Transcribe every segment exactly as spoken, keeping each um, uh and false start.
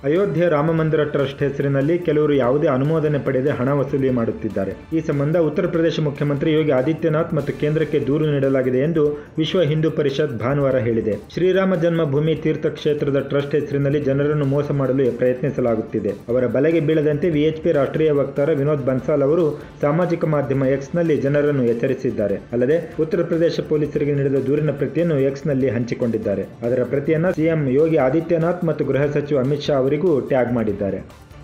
ಅಯೋಧ್ಯೆ ರಾಮಮಂದಿರ trust ಹೆಸರಿನಲ್ಲಿ ಕೆಲವರು ಯಾವುದೇ ಅನುಮೋದನೆ ಪಡೆಯದೆ ಹಣ ವಸೂಲಿ ಮಾಡುತ್ತಿದ್ದಾರೆ. ಈ ಸಂಬಂಧ ಉತ್ತರ ಪ್ರದೇಶ ಮುಖ್ಯಮಂತ್ರಿ ಯೋಗಿ ಆದಿತ್ಯನಾಥ್ ಮತ್ತು ಕೇಂದ್ರಕ್ಕೆ ದೂರು ನೀಡಲಾಗಿದೆ ಎಂದು ವಿಶ್ವ ಹಿಂದೂ ಪರಿಷತ್ ಭಾನುವಾರ ಹೇಳಿದೆ. ಶ್ರೀರಾಮ ಜನ್ಮಭೂಮಿ ತೀರ್ಥಕ್ಷೇತ್ರದ ಟ್ರಸ್ಟ್ ಹೆಸರಿನಲ್ಲಿ ಜನರನ್ನು ಮೋಸ ಮಾಡಲು ಪ್ರಯತ್ನಿಸಲಾಗುತ್ತಿದೆ. ಅವರ ಬಲೆಗೆ ಬೀಳದಂತೆ ವಿಎಚ್ಪಿ ರಾಷ್ಟ್ರೀಯ ವಕ್ತಾರ ವಿನೋದ್ ಬನ್ಸಾಲ್ ಅವರು ಸಾಮಾಜಿಕ ಮಾಧ್ಯಮ ಎಕ್ಸ್ನಲ್ಲಿ ಜನರನ್ನು ಎಚ್ಚರಿಸಿದ್ದಾರೆ. ಅಲ್ಲದೆ ಉತ್ತರ ಪ್ರದೇಶ ಪೊಲೀಸರಿಗೆ ನೀಡಿದ ದೂರಿನ ಪ್ರತಿಯನ್ನು ಎಕ್ಸ್ನಲ್ಲಿ ಹಂಚಿಕೊಂಡಿದ್ದಾರೆ. ಅದರ ಪ್ರತಿಯನ್ನು ಸಿಎಂ ಯೋಗಿ ಆದಿತ್ಯನಾಥ್ ಮತ್ತು ಗೃಹ ಸಚಿವ ಅಮಿತ್ ಶಾ ಅವರಿಗೂ ಟ್ಯಾಗ್ ಮಾಡಿದ್ದಾರೆ.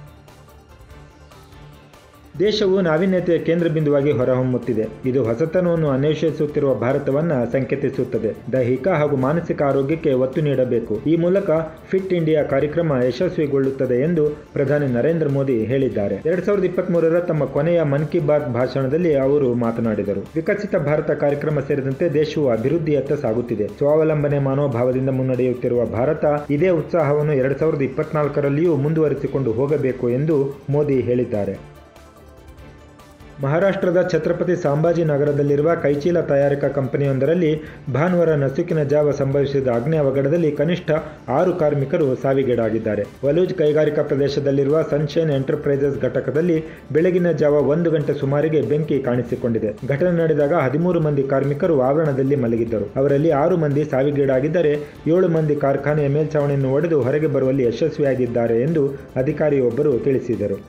ದೇಶವು ನಾವೀನ್ಯತೆಯ ಕೇಂದ್ರ ಬಿಂದುವಾಗಿ ಹೊರಹೊಮ್ಮುತ್ತಿದೆ. ಇದು ಹೊಸತನವನ್ನು ಅನ್ವೇಷಿಸುತ್ತಿರುವ ಭಾರತವನ್ನು ಸಂಕೇತಿಸುತ್ತದೆ. ದೈಹಿಕ ಹಾಗೂ ಮಾನಸಿಕ ಆರೋಗ್ಯಕ್ಕೆ ಒತ್ತು ನೀಡಬೇಕು. ಈ ಮೂಲಕ ಫಿಟ್ ಇಂಡಿಯಾ ಕಾರ್ಯಕ್ರಮ ಯಶಸ್ವಿಗೊಳ್ಳುತ್ತದೆ ಎಂದು ಪ್ರಧಾನಿ ನರೇಂದ್ರ ಮೋದಿ ಹೇಳಿದ್ದಾರೆ. ಎರಡ್ ಸಾವಿರದ ಇಪ್ಪತ್ತ್ ಮೂರರ ತಮ್ಮ ಕೊನೆಯ ಮನ್ ಕಿ ಬಾತ್ ಭಾಷಣದಲ್ಲಿ ಅವರು ಮಾತನಾಡಿದರು. ವಿಕಸಿತ ಭಾರತ ಕಾರ್ಯಕ್ರಮ ಸೇರಿದಂತೆ ದೇಶವು ಅಭಿವೃದ್ಧಿಯತ್ತ ಸಾಗುತ್ತಿದೆ. ಸ್ವಾವಲಂಬನೆ ಮನೋಭಾವದಿಂದ ಮುನ್ನಡೆಯುತ್ತಿರುವ ಭಾರತ ಇದೇ ಉತ್ಸಾಹವನ್ನು ಎರಡ್ ಸಾವಿರದ ಇಪ್ಪತ್ನಾಲ್ಕರಲ್ಲಿಯೂ ಮುಂದುವರಿಸಿಕೊಂಡು ಹೋಗಬೇಕು ಎಂದು ಮೋದಿ ಹೇಳಿದ್ದಾರೆ. ಮಹಾರಾಷ್ಟ್ರದ ಛತ್ರಪತಿ ಸಂಭಾಜಿ ನಗರದಲ್ಲಿರುವ ಕೈಚೀಲ ತಯಾರಿಕಾ ಕಂಪನಿಯೊಂದರಲ್ಲಿ ಭಾನುವಾರ ನಸುಕಿನ ಜಾವ ಸಂಭವಿಸಿದ ಅಗ್ನಿ ಅವಘಡದಲ್ಲಿ ಕನಿಷ್ಠ ಆರು ಕಾರ್ಮಿಕರು ಸಾವಿಗೀಡಾಗಿದ್ದಾರೆ. ವಲೂಜ್ ಕೈಗಾರಿಕಾ ಪ್ರದೇಶದಲ್ಲಿರುವ ಸನ್ಶೈನ್ ಎಂಟರ್ಪ್ರೈಸಸ್ ಘಟಕದಲ್ಲಿ ಬೆಳಗಿನ ಜಾವ ಒಂದು ಗಂಟೆ ಸುಮಾರಿಗೆ ಬೆಂಕಿ ಕಾಣಿಸಿಕೊಂಡಿದೆ. ಘಟನೆ ನಡೆದಾಗ ಹದಿಮೂರು ಮಂದಿ ಕಾರ್ಮಿಕರು ಆವರಣದಲ್ಲಿ ಮಲಗಿದ್ದರು. ಅವರಲ್ಲಿ ಆರು ಮಂದಿ ಸಾವಿಗೀಡಾಗಿದ್ದರೆ ಏಳು ಮಂದಿ ಕಾರ್ಖಾನೆಯ ಮೇಲ್ಛಾವಣಿಯನ್ನು ಒಡೆದು ಹೊರಗೆ ಬರುವಲ್ಲಿ ಯಶಸ್ವಿಯಾಗಿದ್ದಾರೆ ಎಂದು ಅಧಿಕಾರಿಯೊಬ್ಬರು ತಿಳಿಸಿದರು.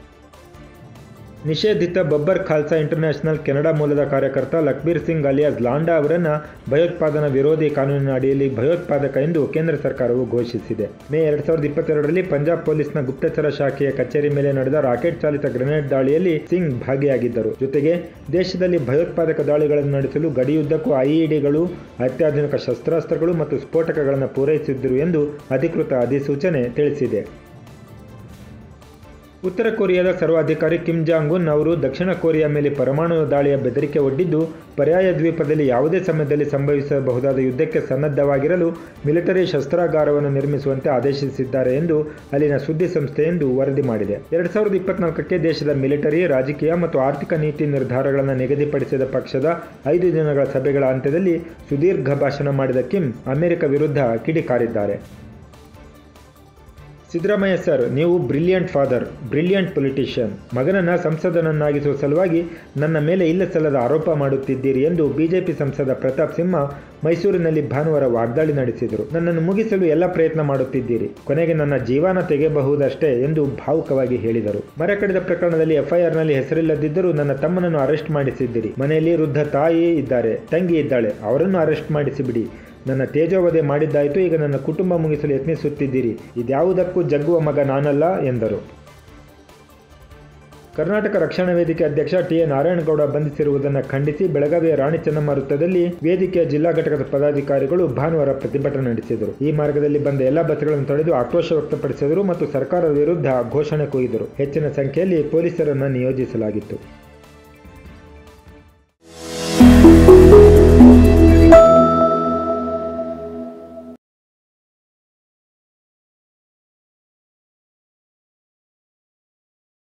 ನಿಷೇಧಿತ ಬಬ್ಬರ್ ಖಾಲ್ಸಾ ಇಂಟರ್ನ್ಯಾಷನಲ್ ಕೆನಡಾ ಮೂಲದ ಕಾರ್ಯಕರ್ತ ಲಕ್ಬೀರ್ ಸಿಂಗ್ ಅಲಿಯಾಸ್ ಲಾಂಡಾ ಅವರನ್ನು ಭಯೋತ್ಪಾದನಾ ವಿರೋಧಿ ಕಾನೂನಿನ ಅಡಿಯಲ್ಲಿ ಭಯೋತ್ಪಾದಕ ಎಂದು ಕೇಂದ್ರ ಸರ್ಕಾರವು ಘೋಷಿಸಿದೆ. ಮೇ ಎರಡ್ ಸಾವಿರದ ಇಪ್ಪತ್ತೆರಡರಲ್ಲಿ ಪಂಜಾಬ್ ಪೊಲೀಸ್ನ ಗುಪ್ತಚರ ಶಾಖೆಯ ಕಚೇರಿ ಮೇಲೆ ನಡೆದ ರಾಕೆಟ್ ಚಾಲಿತ ಗ್ರೆನೇಡ್ ದಾಳಿಯಲ್ಲಿ ಸಿಂಗ್ ಭಾಗಿಯಾಗಿದ್ದರು. ಜೊತೆಗೆ ದೇಶದಲ್ಲಿ ಭಯೋತ್ಪಾದಕ ದಾಳಿಗಳನ್ನು ನಡೆಸಲು ಗಡಿಯುದ್ದಕ್ಕೂ ಐಇಡಿಗಳು, ಅತ್ಯಾಧುನಿಕ ಶಸ್ತ್ರಾಸ್ತ್ರಗಳು ಮತ್ತು ಸ್ಫೋಟಕಗಳನ್ನು ಪೂರೈಸಿದ್ದರು ಎಂದು ಅಧಿಕೃತ ಅಧಿಸೂಚನೆ ತಿಳಿಸಿದೆ. ಉತ್ತರ ಕೊರಿಯಾದ ಸರ್ವಾಧಿಕಾರಿ ಕಿಮ್ ಜಾಂಗ್ ಉನ್ ಅವರು ದಕ್ಷಿಣ ಕೊರಿಯಾ ಮೇಲೆ ಪರಮಾಣು ದಾಳಿಯ ಬೆದರಿಕೆ ಒಡ್ಡಿದ್ದು, ಪರ್ಯಾಯ ದ್ವೀಪದಲ್ಲಿ ಯಾವುದೇ ಸಮಯದಲ್ಲಿ ಸಂಭವಿಸಬಹುದಾದ ಯುದ್ಧಕ್ಕೆ ಸನ್ನದ್ಧವಾಗಿರಲು ಮಿಲಿಟರಿ ಶಸ್ತ್ರಾಗಾರವನ್ನು ನಿರ್ಮಿಸುವಂತೆ ಆದೇಶಿಸಿದ್ದಾರೆ ಎಂದು ಅಲ್ಲಿನ ಸುದ್ದಿ ಸಂಸ್ಥೆಯೊಂದು ವರದಿ ಮಾಡಿದೆ. ಎರಡ್ ಸಾವಿರದ ಇಪ್ಪತ್ನಾಲ್ಕಕ್ಕೆ ದೇಶದ ಮಿಲಿಟರಿ, ರಾಜಕೀಯ ಮತ್ತು ಆರ್ಥಿಕ ನೀತಿ ನಿರ್ಧಾರಗಳನ್ನು ನಿಗದಿಪಡಿಸಿದ ಪಕ್ಷದ ಐದು ದಿನಗಳ ಸಭೆಗಳ ಅಂತ್ಯದಲ್ಲಿ ಸುದೀರ್ಘ ಭಾಷಣ ಮಾಡಿದ ಕಿಮ್ ಅಮೆರಿಕ ವಿರುದ್ಧ ಕಿಡಿಕಾರಿದ್ದಾರೆ. ಸಿದ್ದರಾಮಯ್ಯ ಸರ್, ನೀವು ಬ್ರಿಲಿಯಂಟ್ ಫಾದರ್, ಬ್ರಿಲಿಯಂಟ್ ಪೊಲಿಟಿಷಿಯನ್. ಮಗನನ್ನು ಸಂಸದನನ್ನಾಗಿಸುವ ಸಲುವಾಗಿ ನನ್ನ ಮೇಲೆ ಇಲ್ಲ ಸಲ್ಲದ ಆರೋಪ ಮಾಡುತ್ತಿದ್ದೀರಿ ಎಂದು ಬಿಜೆಪಿ ಸಂಸದ ಪ್ರತಾಪ್ ಸಿಂಹ ಮೈಸೂರಿನಲ್ಲಿ ಭಾನುವಾರ ವಾಗ್ದಾಳಿ ನಡೆಸಿದರು. ನನ್ನನ್ನು ಮುಗಿಸಲು ಎಲ್ಲ ಪ್ರಯತ್ನ ಮಾಡುತ್ತಿದ್ದೀರಿ, ಕೊನೆಗೆ ನನ್ನ ಜೀವನ ತೆಗೆಯಬಹುದಷ್ಟೇ ಎಂದು ಭಾವುಕವಾಗಿ ಹೇಳಿದರು. ಮರ ಕಡಿದ ಪ್ರಕರಣದಲ್ಲಿ ಎಫ್ಐಆರ್ನಲ್ಲಿ ಹೆಸರಿಲ್ಲದಿದ್ದರೂ ನನ್ನ ತಮ್ಮನನ್ನು ಅರೆಸ್ಟ್ ಮಾಡಿಸಿದ್ದೀರಿ. ಮನೆಯಲ್ಲಿ ವೃದ್ಧ ತಾಯಿ ಇದ್ದಾರೆ, ತಂಗಿ ಇದ್ದಾಳೆ, ಅವರನ್ನು ಅರೆಸ್ಟ್ ಮಾಡಿಸಿಬಿಡಿ. ನನ್ನ ತೇಜೋವಧೆ ಮಾಡಿದ್ದಾಯಿತು, ಈಗ ನನ್ನ ಕುಟುಂಬ ಮುಗಿಸಲು ಯತ್ನಿಸುತ್ತಿದ್ದೀರಿ. ಇದ್ಯಾವುದಕ್ಕೂ ಜಗ್ಗುವ ಮಗ ನಾನಲ್ಲ ಎಂದರು. ಕರ್ನಾಟಕ ರಕ್ಷಣಾ ವೇದಿಕೆ ಅಧ್ಯಕ್ಷ ಟಿ ಎ ನಾರಾಯಣಗೌಡ ಬಂಧಿಸಿರುವುದನ್ನು ಖಂಡಿಸಿ ಬೆಳಗಾವಿಯ ರಾಣಿ ಚೆನ್ನಮ್ಮ ವೃತ್ತದಲ್ಲಿ ವೇದಿಕೆಯ ಜಿಲ್ಲಾ ಘಟಕದ ಪದಾಧಿಕಾರಿಗಳು ಭಾನುವಾರ ಪ್ರತಿಭಟನೆ ನಡೆಸಿದರು. ಈ ಮಾರ್ಗದಲ್ಲಿ ಬಂದ ಎಲ್ಲ ಬಸ್ಗಳನ್ನು ತಡೆದು ಆಕ್ರೋಶ ವ್ಯಕ್ತಪಡಿಸಿದರು ಮತ್ತು ಸರ್ಕಾರದ ವಿರುದ್ಧ ಘೋಷಣೆ ಕೂಗಿದರು. ಹೆಚ್ಚಿನ ಸಂಖ್ಯೆಯಲ್ಲಿ ಪೊಲೀಸರನ್ನು ನಿಯೋಜಿಸಲಾಗಿತ್ತು.